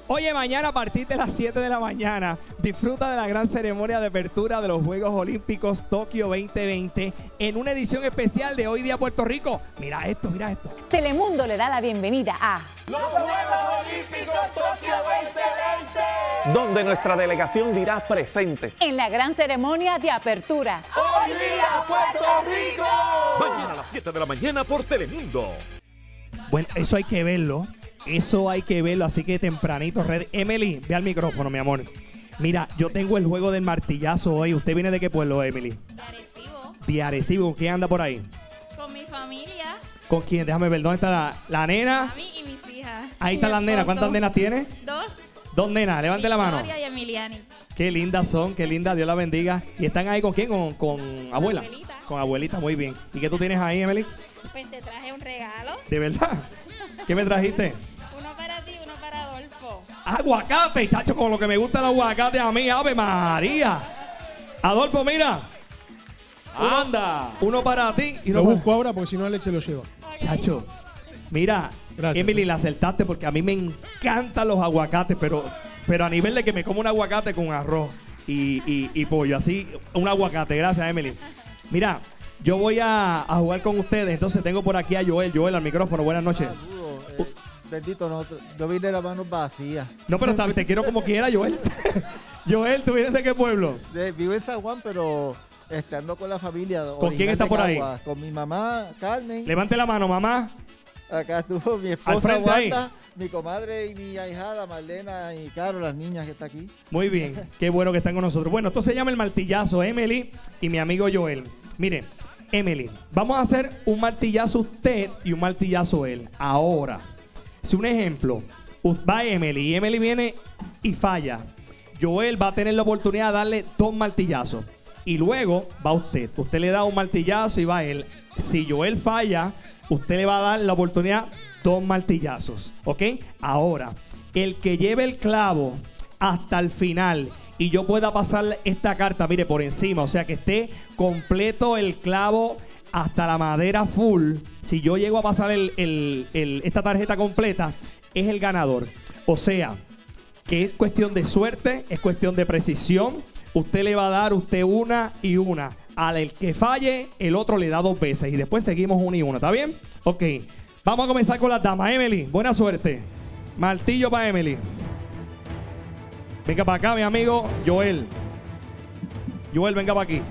Oye, mañana a partir de las 7 de la mañana, disfruta de la gran ceremonia de apertura de los Juegos Olímpicos Tokio 2020 en una edición especial de Hoy Día Puerto Rico. Mira esto, mira esto. Telemundo le da la bienvenida a los Juegos Olímpicos Tokio 2020, donde nuestra delegación dirá presente en la gran ceremonia de apertura. ¡Hoy Día Puerto Rico! Mañana a las 7 de la mañana por Telemundo. Bueno, eso hay que verlo. Eso hay que verlo, así que tempranito. Emily, ve al micrófono, mi amor. Mira, yo tengo el juego del martillazo hoy. ¿Usted viene de qué pueblo, Emily? De Arecibo. De Arecibo. ¿Con quién anda por ahí? Con mi familia. ¿Con quién? Déjame ver. ¿Dónde está la nena? A mí y mis hijas. Ahí están las nenas. ¿Cuántas nenas tiene? Dos. Dos nenas. Levante la mano. Victoria y Emiliani. Qué lindas son, qué lindas. Dios las bendiga. ¿Y están ahí con quién? Con abuela. Abuelita. Con abuelita, muy bien. ¿Y qué tú tienes ahí, Emily? Pues te traje un regalo. ¿De verdad? ¿Qué me trajiste? Uno para ti, uno para Adolfo. Aguacate, chacho, con lo que me gusta el aguacate a mí, Ave María. Adolfo, mira. ¡Anda! Uno para ti y uno Lo para... busco ahora porque si no Alex se lo lleva. Chacho, mira, Gracias, Emily, sí. la acertaste porque a mí me encantan los aguacates, pero a nivel de que me como un aguacate con arroz y pollo, así, un aguacate. Gracias, Emily. Mira, yo voy a jugar con ustedes, entonces tengo por aquí a Joel. Joel, al micrófono, buenas noches. Bendito, no, yo vine de las manos vacías. No, pero te quiero como quiera, Joel. Joel, ¿tú vienes de qué pueblo? Vivo en San Juan, pero ando con la familia. ¿Con quién está por ahí? Con mi mamá, Carmen. Levante la mano, mamá. Acá estuvo mi Al esposa, frente ahí. Wanda, mi comadre y mi ahijada, Marlena y Caro, las niñas que están aquí. Muy bien, qué bueno que están con nosotros. Bueno, esto se llama el martillazo, Emily y mi amigo Joel. Mire, Emily, vamos a hacer un martillazo usted y un martillazo él. Ahora, si un ejemplo, va Emily y Emily viene y falla, Joel va a tener la oportunidad de darle 2 martillazos. Y luego va usted. Usted le da un martillazo y va él. Si Joel falla, usted le va a dar la oportunidad 2 martillazos. ¿Ok? Ahora, el que lleve el clavo hasta el final y yo pueda pasar esta carta, mire, por encima, o sea, que esté completo el clavo hasta la madera full. Si yo llego a pasar esta tarjeta completa, es el ganador. O sea, que es cuestión de suerte, es cuestión de precisión. Usted le va a dar una y una. Al que falle, el otro le da 2 veces. Y después seguimos una y una. ¿Está bien? Ok. Vamos a comenzar con las damas. Emily, buena suerte. Martillo para Emily. Venga para acá, mi amigo Joel. Joel, venga para aquí.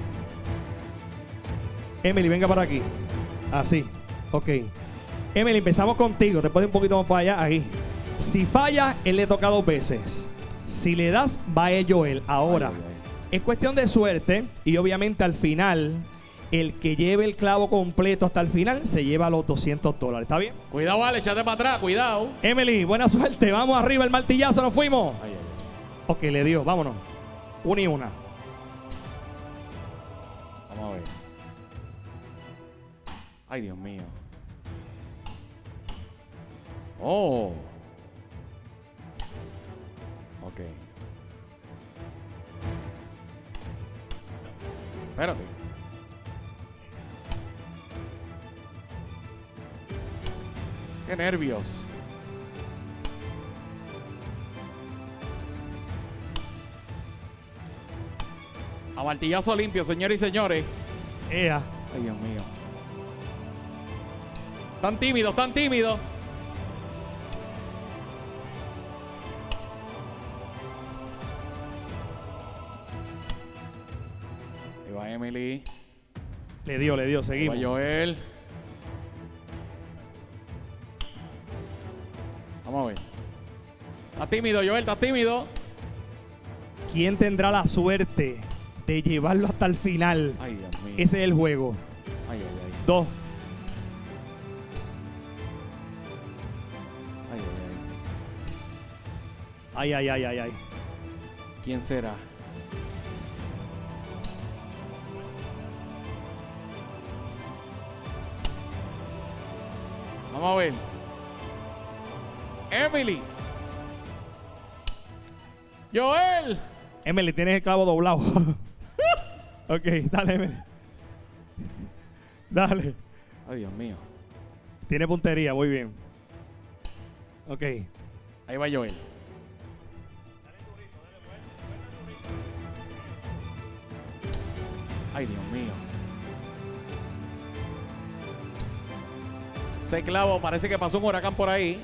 Emily, venga para aquí. Así. Ok. Emily, empezamos contigo. Después de un poquito más para allá. Ahí. Si falla, él le toca 2 veces. Si le das, va a Joel. Ahora, es cuestión de suerte. Y obviamente al final, el que lleve el clavo completo hasta el final se lleva los $200. ¿Está bien? Cuidado, vale, échate para atrás, cuidado. Emily, buena suerte. Vamos arriba, el martillazo, nos fuimos. Ay, ay, ay. Ok, le dio, vámonos. Una y una. Vamos a ver. Ay, Dios mío. Oh. Ok. Espérate. Qué nervios. A martillazo limpio, señores y señores. Ea. Ay, Dios mío. Tan tímidos, tan tímidos. Ahí va Emily. Le dio, Ahí va seguimos. Joel. Vamos a ver. Estás tímido, Joel, estás tímido. ¿Quién tendrá la suerte de llevarlo hasta el final? Ay, Dios mío. Ese es el juego. Ay, ay, ay. 2. Ay, ay, ay. Ay. ¿Quién será? Vamos a ver. Emily. Joel. Emily, tienes el clavo doblado. Ok, dale, Emily. Dale. Ay, Dios mío. Tiene puntería, muy bien. Ok. Ahí va Joel. Ay, Dios mío. Ese clavo parece que pasó un huracán por ahí.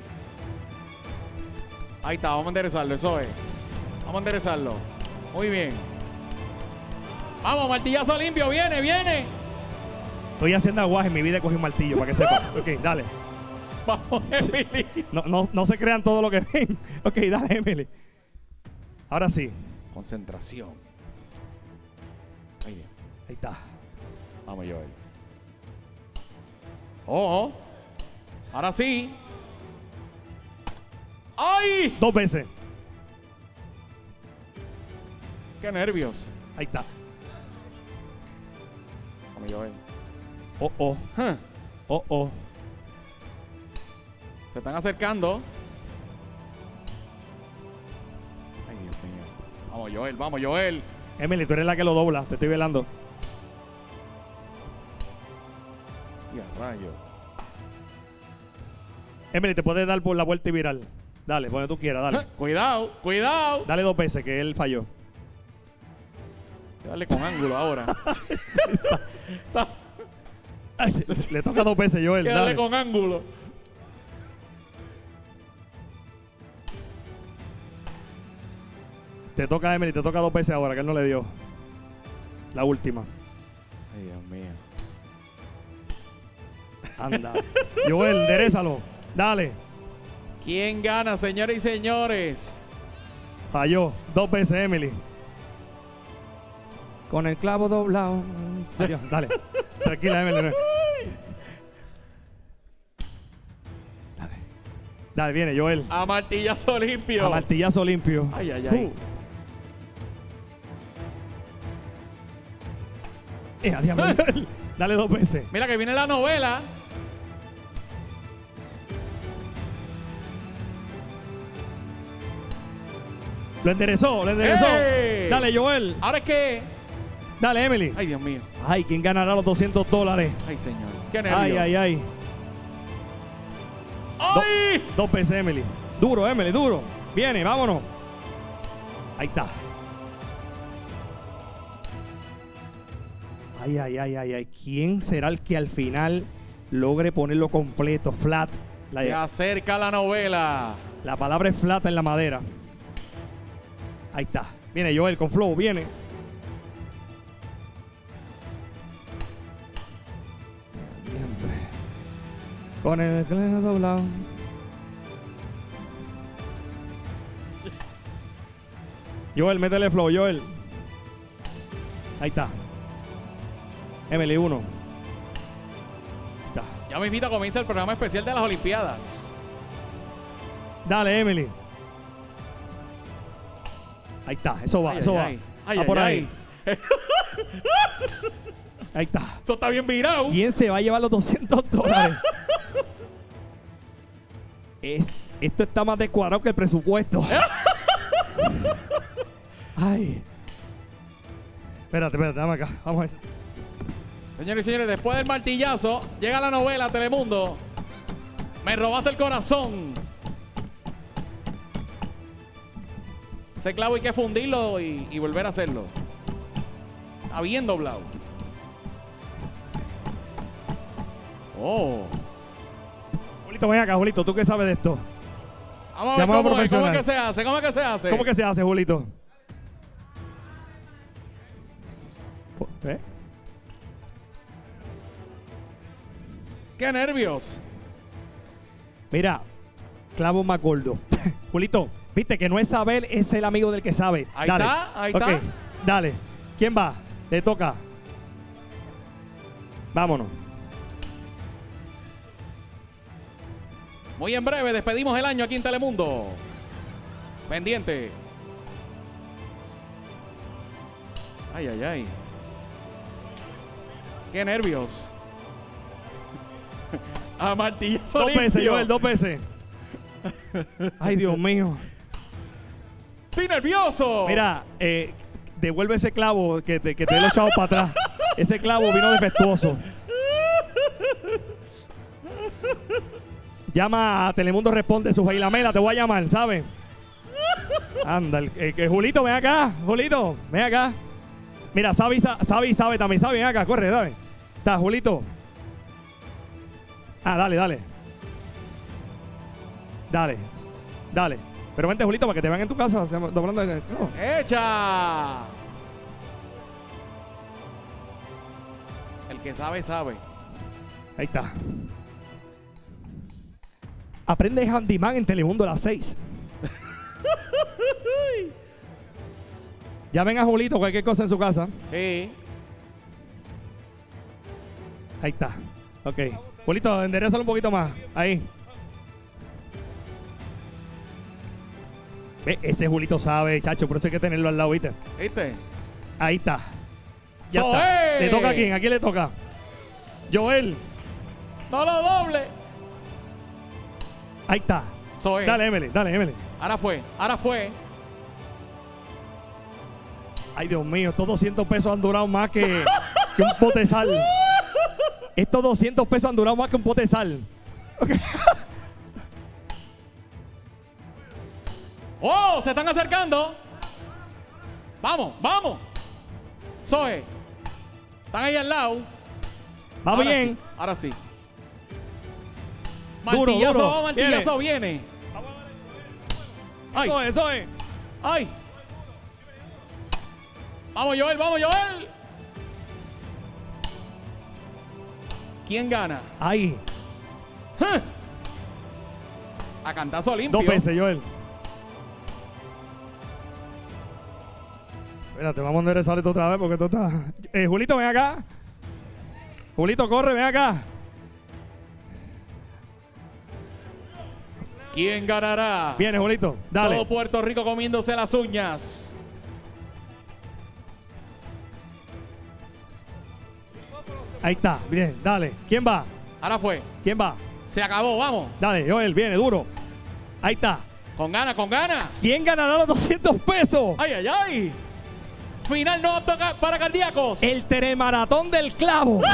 Ahí está, vamos a enderezarlo, eso es. Vamos a enderezarlo. Muy bien. Vamos, martillazo limpio, viene, viene. Estoy haciendo aguaje en mi vida y cogí un martillo, para que sepan. Ok, dale. Vamos, Emily. No se crean todo lo que ven. Ok, dale, Emily. Ahora sí. Concentración. Ahí, Ahí está. vamos, Joel. Oh, ahora sí. ¡Ay! 2 veces. ¡Qué nervios! Ahí está. Vamos, Joel. Oh. Huh. Se están acercando. Ay, Dios mío. Vamos, Joel. Emily, tú eres la que lo dobla. Te estoy velando. Y a rayo. Emily, te puedes dar por la vuelta y virar. Dale, donde tú quieras, dale. Cuidado, cuidado. Dale 2 veces, que él falló. Dale con ángulo ahora. Ay, le toca 2 veces, Joel. Dale Dale. con ángulo. Te toca, Emily, te toca 2 veces ahora, que él no le dio. La última. Ay, Dios mío. Anda. Joel, enderezalo. Dale. ¿Quién gana, señores y señores? Falló. 2 veces, Emily. Con el clavo doblado. Adiós, dale. Tranquila, Emily. Dale. Dale, viene, Joel. A martillazo limpio. A martillazo limpio. Ay, ay, ay. Diablo. Dale 2 veces. Mira que viene la novela. Lo enderezó, lo enderezó. ¡Ey! Dale, Joel. Ahora es que. Dale, Emily. Ay, Dios mío. Ay, ¿quién ganará los $200? Ay, señor. Qué nervios. Ay, ay, ay. ¡Ay! 2 veces, Emily. Duro, Emily, duro. Viene, vámonos. Ahí está. Ay, ay, ay, ay, ay. ¿Quién será el que al final logre ponerlo completo, flat? Se acerca la novela. La palabra es flat en la madera. Ahí está. Viene Joel con flow, viene. Con el clavo doblado. Joel, métele flow, Joel. Ahí está. Emily 1. Está. Ya me invito a comienza el programa especial de las Olimpiadas. Dale, Emily. Ahí está, eso va, Ay, eso ay, va. ay. Ay, Va ay, por ay. ahí. Ahí está. Eso está bien virado. ¿Quién se va a llevar los $200? Esto está más descuadrado que el presupuesto. Ay. Espérate, dame acá. Vamos a ver. Señores y señores, después del martillazo, llega la novela Telemundo. Me robaste el corazón. Ese clavo hay que fundirlo y volver a hacerlo. Está bien doblado. Oh. Julito, ven acá, Julito. ¿Tú qué sabes de esto? Vamos a ver Llamado cómo es profesional. que se hace. ¿Cómo es que se hace? ¿Cómo que se hace, Julito? ¿Eh? ¡Qué nervios! Mira, clavo más gordo. Julito, viste que no es saber, es el amigo del que sabe. Ahí Dale. está, ahí Ok, está. Dale. ¿Quién va? Le toca. Vámonos. Muy en breve despedimos el año aquí en Telemundo. Pendiente. Ay, ay, ay. ¡Qué nervios! A martillazo 2 veces, limpio. Joel, 2 veces. Ay, Dios mío. ¡Estoy nervioso! Mira, devuelve ese clavo que te dé los chavos para atrás. Ese clavo vino defectuoso. Llama a Telemundo Responde, su Lamela, te voy a llamar, ¿sabes? Anda, Julito, ven acá. Julito, ven acá. Mira, sabe también. Sabe, ven acá, corre, dale. Está, Julito. Ah, dale. Dale. Pero vente, Julito, para que te vean en tu casa. Doblando. No. ¡Echa! El que sabe, sabe. Ahí está. Aprende Handyman en Telemundo a las 6. Ya ven a Julito, cualquier cosa en su casa. Sí. Ahí está. Ok. Julito, enderezalo un poquito más. Ahí. Ve, ese Julito sabe, chacho. Por eso hay que tenerlo al lado, ¿viste? ¿Viste? Ahí está. Ya ¡Soe! está. ¿Le toca a quién? ¿A quién le toca? Joel. ¡No lo doble! Ahí está. Soy. Dale, Emily. Ahora fue. Ay, Dios mío, estos 200 pesos han durado más que un pote de sal. Estos 200 pesos han durado más que un pote de sal. Okay. ¡Oh! Se están acercando. Vamos. Zoe. Están ahí al lado. Va Ahora bien. Sí, ahora sí. Duro, Martillazo viene. Ay. Eso es. ¡Ay! ¡Vamos, Joel! ¿Quién gana? Ahí. A cantazo limpio. 2 veces, Joel. Espérate, vamos a enderezar esto otra vez porque esto está... Julito, ven acá. Julito, corre, ven acá. ¿Quién ganará? Viene, Julito, dale. Todo Puerto Rico comiéndose las uñas. Ahí está, bien, dale. ¿Quién va? Ahora fue. ¿Quién va? Se acabó, vamos. Dale, Joel, viene, duro. Ahí está. Con ganas. ¿Quién ganará los 200 pesos? ¡Ay! Final no apto para cardíacos. El telemaratón del clavo.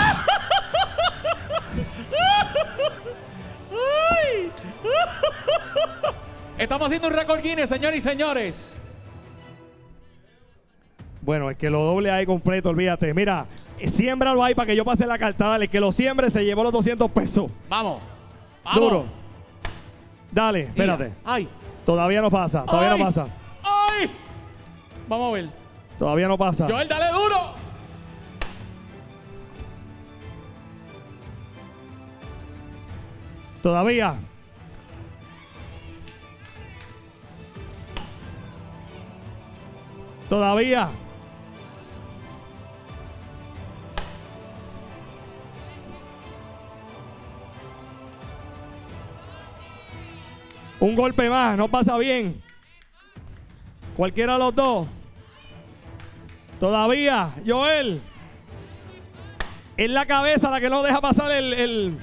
Estamos haciendo un récord Guinness, señores y señores. Bueno, el que lo doble ahí completo, olvídate. Mira, siémbralo ahí para que yo pase la carta. Dale, el que lo siembre se llevó los 200 pesos. Vamos. Duro. Dale, espérate. ¡Ay! Todavía no pasa, todavía no pasa. ¡Ay! Vamos a ver. Todavía no pasa. Joel, dale duro. Todavía. Todavía. Un golpe más, no pasa bien. Cualquiera de los dos. Todavía, Joel. Es la cabeza la que no deja pasar el...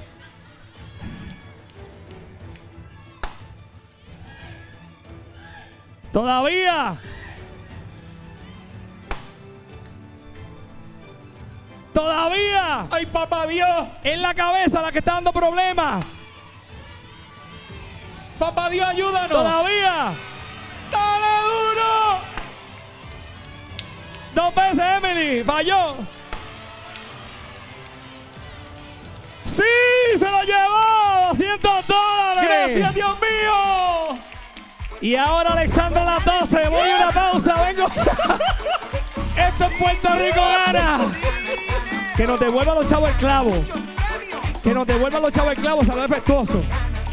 Todavía. Todavía. ¡Ay, papá Dios! Es la cabeza la que está dando problemas. ¡Papá Dios, ayúdanos! Todavía. ¡Dale duro! 2 veces, Emily. Falló. ¡Sí! ¡Se lo llevó! $200. ¡Gracias, Dios mío! Y ahora Alexandra a las 12. Voy a una pausa. Vengo. Esto en Puerto Rico gana. Que nos devuelvan los chavos el clavo. Que nos devuelvan los chavos el clavo. Saludos defectuoso.